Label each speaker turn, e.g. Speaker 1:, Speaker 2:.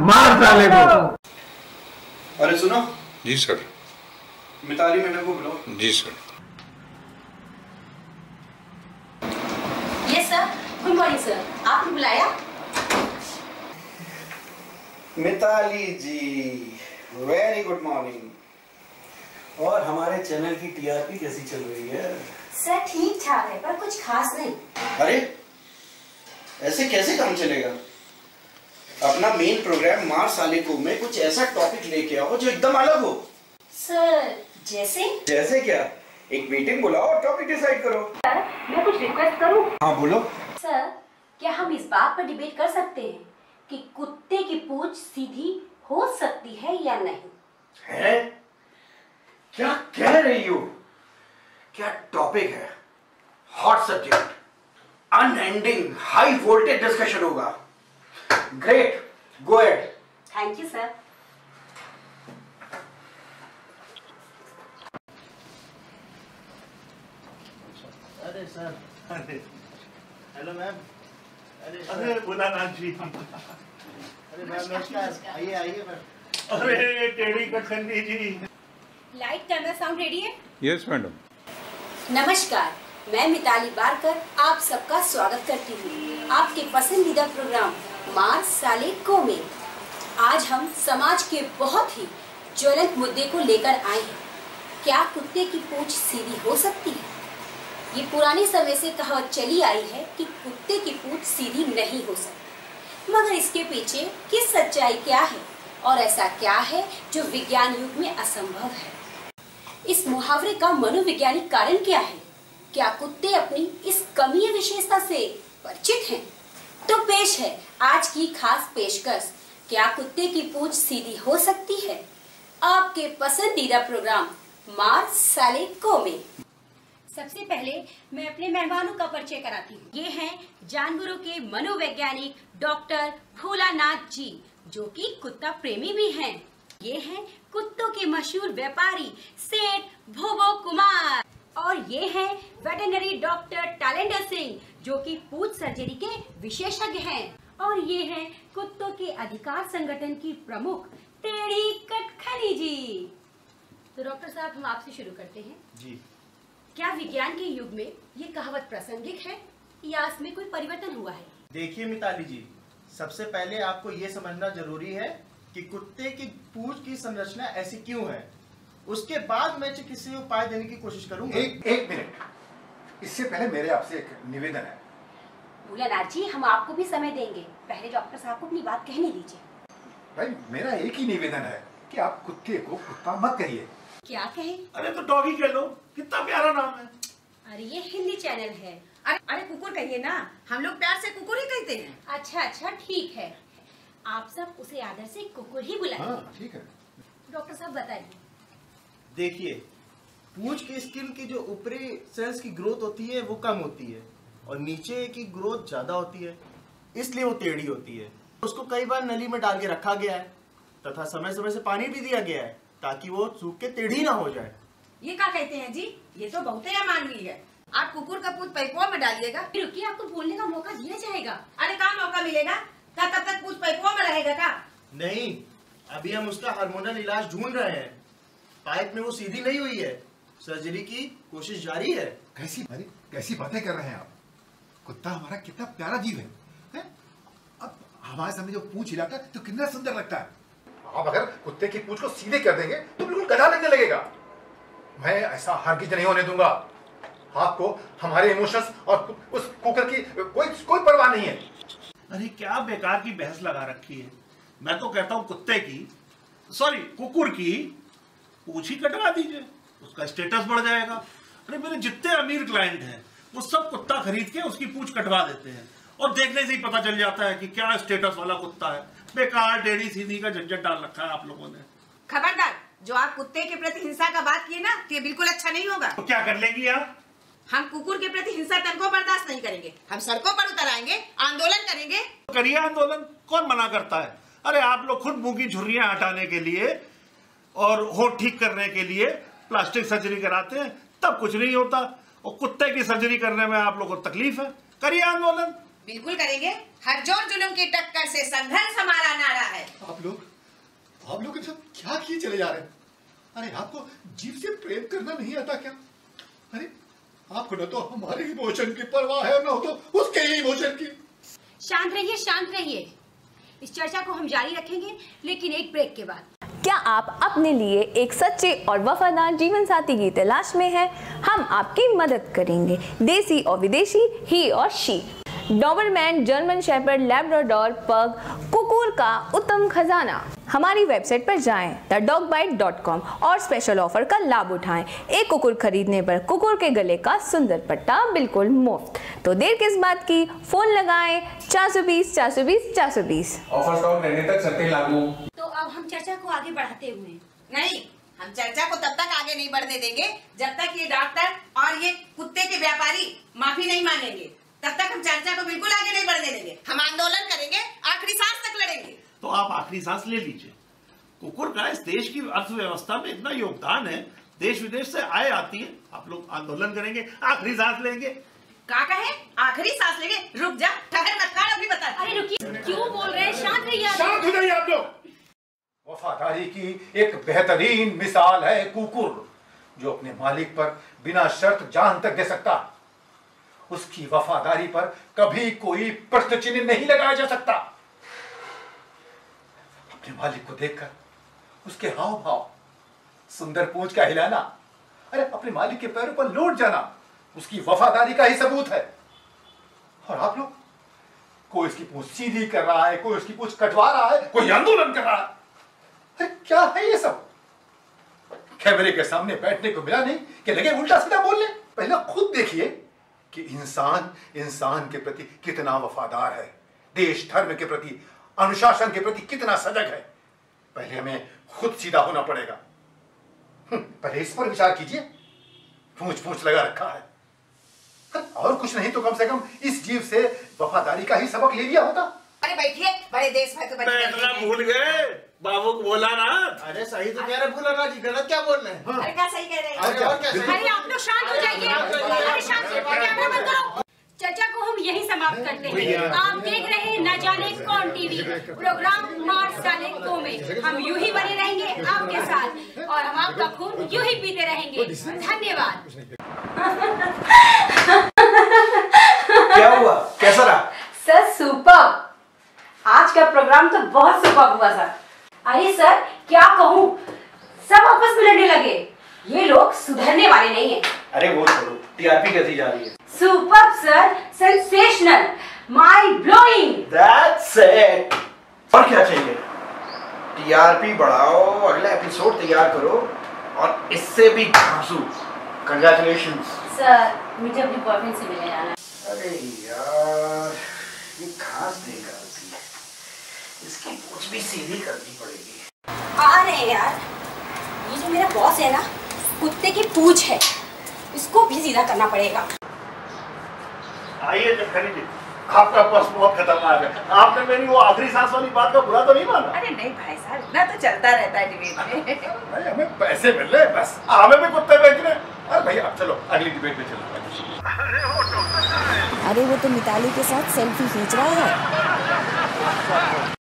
Speaker 1: मार साले को।
Speaker 2: अरे सुनो।
Speaker 3: जी सर।
Speaker 2: मिताली मैडम को बुलाओ।
Speaker 3: जी sir.
Speaker 4: Yes sir, good morning sir, आपने बुलाया?
Speaker 2: Mitali ji, very good morning.
Speaker 5: और हमारे चैनल की टीआरपी कैसी चल रही है?
Speaker 4: सर ठीक ठाक है, पर कुछ खास नहीं।
Speaker 2: अरे ऐसे कैसे काम चलेगा? अपना मेन प्रोग्राम मार साले को में कुछ ऐसा टॉपिक लेके आओ जो एकदम अलग हो।
Speaker 4: सर जैसे?
Speaker 2: जैसे क्या? एक मीटिंग बुलाओ और टॉपिक डिसाइड करो।
Speaker 4: सर मैं कुछ रिक्वेस्ट करूं?
Speaker 2: हाँ बोलो।
Speaker 4: सर क्या हम इस बात पर डिबेट कर सकते हैं कि कुत्ते की पूंछ सीधी हो सकती है या नहीं?
Speaker 2: है? क्या कह रही हो? क्या टॉपिक है? Hot subject, unending high voltage discussion होगा। Great, go ahead.
Speaker 4: Thank you sir.
Speaker 5: अरे सर, हेलो मैम।
Speaker 1: अरे भोलानाथ जी।
Speaker 5: अरे मैम नमस्कार, आइए आइए मैम।
Speaker 1: अरे Tedhi Katkhandi ji.
Speaker 4: Light camera sound ready है?
Speaker 3: Yes madam.
Speaker 4: नमस्कार, मैं मिताली बारकर आप सबका स्वागत करती हूँ आपके पसंदीदा प्रोग्राम मार साले को में। आज हम समाज के बहुत ही ज्वलंत मुद्दे को लेकर आए हैं। क्या कुत्ते की पूंछ सीधी हो सकती है? ये पुराने समय से कहावत चली आई है कि कुत्ते की पूंछ सीधी नहीं हो सकती, मगर इसके पीछे की सच्चाई क्या है और ऐसा क्या है जो विज्ञान युग में असंभव है? इस मुहावरे का मनोवैज्ञानिक कारण क्या है? क्या कुत्ते अपनी इस कमीय विशेषता से परिचित हैं? तो पेश है आज की खास पेशकश, क्या कुत्ते की पूंछ सीधी हो सकती है? आपके पसंदीदा प्रोग्राम मार साले को में। सबसे पहले मैं अपने मेहमानों का परिचय कराती हूँ। ये हैं जानवरों के मनोवैज्ञानिक डॉक्टर भोलानाथ जी, जो कि कुत्ता प्रेमी भी हैं। ये हैं कुत्तों के मशहूर व्यापारी सेठ भोबो कुमार, और ये हैं वेटरनरी डॉक्टर टैलेंडर सिंह, जो कि पूंछ सर्जरी के विशेषज्ञ हैं। और ये हैं कुत्तों के अधिकार संगठन की प्रमुख टेढ़ी कटखनी जी। तो डॉक्टर साहब, हम आपसे शुरू करते हैं
Speaker 5: जी।
Speaker 4: क्या विज्ञान के युग में ये कहावत प्रासंगिक है या इसमें कोई परिवर्तन हुआ है?
Speaker 5: देखिए मिताली जी, सबसे पहले आपको ये समझना जरूरी है कि कुत्ते की पूंछ की संरचना ऐसी क्यों है। उसके बाद मैं चिकित्सीय उपाय देने की कोशिश करूंगा।
Speaker 6: एक मिनट, इससे पहले मेरे आपसे एक निवेदन है।
Speaker 4: भोलानाथ जी, हम आपको भी समय देंगे, पहले डॉक्टर साहब को अपनी बात कहने दीजिए।
Speaker 6: भाई मेरा एक ही निवेदन है कि आप कुत्ते को कुत्ता मत कहिए।
Speaker 4: क्या कहे?
Speaker 1: अरे तो डॉगी कह लो, कितना प्यारा नाम है।
Speaker 4: अरे ये हिंदी चैनल है।
Speaker 7: अरे कुकुर कहिए ना, हम लोग प्यार से कुकुर ही कहते हैं।
Speaker 4: अच्छा ठीक है, आप सब उसे आदर से कुकुर ही बुलाइए।
Speaker 6: हाँ ठीक है।
Speaker 4: डॉक्टर साहब बताइए।
Speaker 5: देखिए, पूंछ की स्किन की जो ऊपरी सेल्स की ग्रोथ होती है वो कम होती है और नीचे की ग्रोथ ज्यादा होती है, इसलिए वो टेढ़ी होती है। उसको कई बार नली में डाल के रखा गया है तथा समय समय से पानी भी दिया गया है ताकि वो सूख के टेढ़ी ना हो जाए।
Speaker 7: ये क्या कहते हैं जी, ये तो बहुत ही अमानवीय है। आप कुकुर का पूंछ पैपों में डालिएगा।
Speaker 4: रुकिए, आपको बोलने का मौका दिया जाएगा।
Speaker 7: अरे कहाँ मौका मिलेगा? क्या तब तक पूंछ पैपों में रहेगा क्या?
Speaker 5: नहीं, अभी हम उसका हार्मोनल इलाज ढूंढ रहे हैं। पाइप में वो सीधी नहीं हुई है, सर्जरी की कोशिश जारी है।
Speaker 6: कैसी बातें कर रहे हैं आप? कुत्ता हमारा कितना प्यारा जीव है? अब हमारे सामने जो पूंछ हिलाता है तो कितना सुंदर लगता है। आप अगर कुत्ते की पूंछ को सीधे कर देंगे तो बिल्कुल गधा लगने लगेगा। मैं ऐसा हरगिज नहीं होने दूंगा। आपको हमारे इमोशंस और उस कुकर की कोई परवाह नहीं है।
Speaker 1: अरे क्या बेकार की बहस लगा रखी है। मैं तो कहता हूँ कुकुर की पूंछ ही कटवा दीजिए, उसका स्टेटस बढ़ जाएगा। अरे मेरे जितने अमीर क्लाइंट हैं वो सब कुत्ता खरीद के उसकी पूंछ कटवा देते हैं और देखने से ही पता चल जाता है कि क्या स्टेटस वाला कुत्ता है। बेकार टेढ़ी सीधी का झंझट डाल रखा है आप लोगों ने।
Speaker 7: खबरदार, जो आप कुत्ते के प्रति हिंसा का बात किए ना, तो ये बिल्कुल अच्छा नहीं होगा।
Speaker 1: तो क्या कर लेंगी आप?
Speaker 7: हम कुकुर के प्रति हिंसा तनको बर्दाश्त नहीं करेंगे। हम सड़कों पर उतर आएंगे, आंदोलन करेंगे।
Speaker 1: करिए आंदोलन, कौन मना करता है। अरे आप लोग खुद मुंह की झुर्रियां हटाने के लिए और होठ ठीक करने के लिए प्लास्टिक सर्जरी कराते हैं, तब कुछ नहीं होता। और कुत्ते की सर्जरी करने में आप लोगों को तकलीफ है, करिए आंदोलन।
Speaker 7: बिल्कुल करेंगे। हर जोर जुल्म की टक्कर से संघर्ष हमारा नारा है।
Speaker 6: आप लोग इन सब क्या किए चले जा रहे हैं? अरे आपको जीव से प्रेम करना नहीं आता क्या? अरे आपको न तो हमारे इमोशन की परवाह है, न तो उसके ही इमोशन की।
Speaker 4: शांत रहिए, शांत रहिए। इस चर्चा को हम जारी रखेंगे, लेकिन एक ब्रेक के बाद।
Speaker 3: क्या आप अपने लिए एक सच्चे और वफादार जीवन साथी की तलाश में हैं? हम आपकी मदद करेंगे। देसी और विदेशी, ही और she, Doberman, German shepherd, Labrador, pug, कुकुर का उत्तम खजाना। हमारी वेबसाइट पर जाएं thedogBite.com और स्पेशल ऑफर का लाभ उठाएं। एक कुकुर खरीदने पर कुकुर के गले का सुंदर पट्टा बिल्कुल मुफ्त। तो देर किस बात की, फोन लगाएं 420 420 420।
Speaker 8: ऑफर स्टॉक रहने तक शर्तें लागू।
Speaker 4: तो अब हम चर्चा को आगे बढ़ाते हुए,
Speaker 7: नहीं, हम चर्चा को तब तक आगे नहीं बढ़ने देंगे जब तक ये डॉक्टर और ये कुत्ते के व्यापारी माफी नहीं मांगेंगे। तब तक हम चर्चा को बिल्कुल आगे नहीं बढ़ने देंगे। हम आंदोलन करेंगे, आखिरी सांस तक लड़ेंगे।
Speaker 1: तो आप आखिरी सांस ले लीजिए। कुकुर का इस देश की अर्थव्यवस्था में इतना योगदान है, देश विदेश से आय आती है। आप लोग आंदोलन करेंगे, आखिरी सांस लेंगे।
Speaker 7: क्या कहे? आखिरी सांस लेंगे? रुक जा, ठहर मत कर, अभी बता।
Speaker 4: अरे रुकिए, क्यों बोल रहे हैं? शांत रहिए।
Speaker 6: शांत हो जाइए आप लोग। वफादारी की एक बेहतरीन मिसाल है कुकुर, जो अपने मालिक पर बिना शर्त जान तक दे सकता। उसकी वफादारी पर कभी कोई प्रश्न चिन्ह नहीं लगाया जा सकता। अपने मालिक को देखकर उसके हाव भाव, सुंदर पूंछ का हिलाना, अरे अपने मालिक के पैरों पर लौट जाना उसकी वफादारी का ही सबूत है। और आप लोग, कोई उसकी पूंछ सीधी कर रहा है, कोई उसकी पूंछ कटवा रहा है, कोई आंदोलन कर रहा है। अरे क्या है ये सब? कैमरे के सामने बैठने को मिला नहीं कि लगे उल्टा सीधा बोलने। पहले खुद देखिए कि इंसान के प्रति कितना वफादार है, देश धर्म के प्रति, अनुशासन के प्रति कितना सजग है। पहले हमें खुद सीधा होना पड़ेगा। पहले इस पर विचार कीजिए। पूंछ लगा रखा है, और कुछ नहीं तो कम से कम इस जीव से वफादारी का ही सबक ले लिया होता।
Speaker 7: अरे बैठिए, बड़े देश भक्त बने।
Speaker 1: भूल गए बाबू को बोला ना।
Speaker 5: अरे सही तो कह रहे भूलना जी, गलत क्या बोल रहे हैं?
Speaker 7: अरे क्या सही कह रहे हैं?
Speaker 5: और क्या सही?
Speaker 4: अरे आप लोग शांत हो जाइए। अरे शांत हो जाइए, कैमरा बंद करो। चर्चा को हम यही समाप्त करते हैं। आप देख रहे हैं न जाने कौन टीवी, प्रोग्राम मार्च साले को में। हम यूं ही बने रहेंगे आपके साथ, और हम आपका खून यूं ही पीते रहेंगे। धन्यवाद।
Speaker 2: क्या हुआ, कैसा रहा?
Speaker 4: Sir super. आज का प्रोग्राम तो बहुत सुपर हुआ सर। अरे सर क्या कहूँ, सब आपस में लड़ने लगे। ये लोग सुधरने वाले नहीं है।
Speaker 2: अरे वो छोड़ो, टीआरपी कैसी जा रही है?
Speaker 4: Super sir, sensational, mind blowing.
Speaker 2: That's it. और क्या चाहिए? टीआरपी बढ़ाओ, अगला एपिसोड तैयार करो, और इससे भी घासू। कंग्रेचुलेशंस
Speaker 4: सर, मुझे अपने बॉयफ्रेंड से मिलने जाना है।
Speaker 2: अरे यार, ये घास नहीं करती, इसकी पूंछ भी सीधी करनी पड़ेगी।
Speaker 4: आ रहे हैं यार। ये जो मेरा बॉस है ना, कुत्ते की पूंछ है, इसको भी सीधा करना पड़ेगा।
Speaker 1: आइए जखनी जी, आपका बस बहुत खतरनाक है। आपने मेरी वो आखिरी सांस वाली बात का बुरा तो नहीं माना?
Speaker 7: अरे नहीं भाई साहब, इतना तो चलता रहता है डिबेट में।
Speaker 6: हमें पैसे मिल रहे बस, हमें भी कुत्ते बेच रहे। अरे भैया अब चलो अगली डिबेट में चलो।
Speaker 9: अरे वो तो मिताली के साथ सेल्फी खींच रहा है।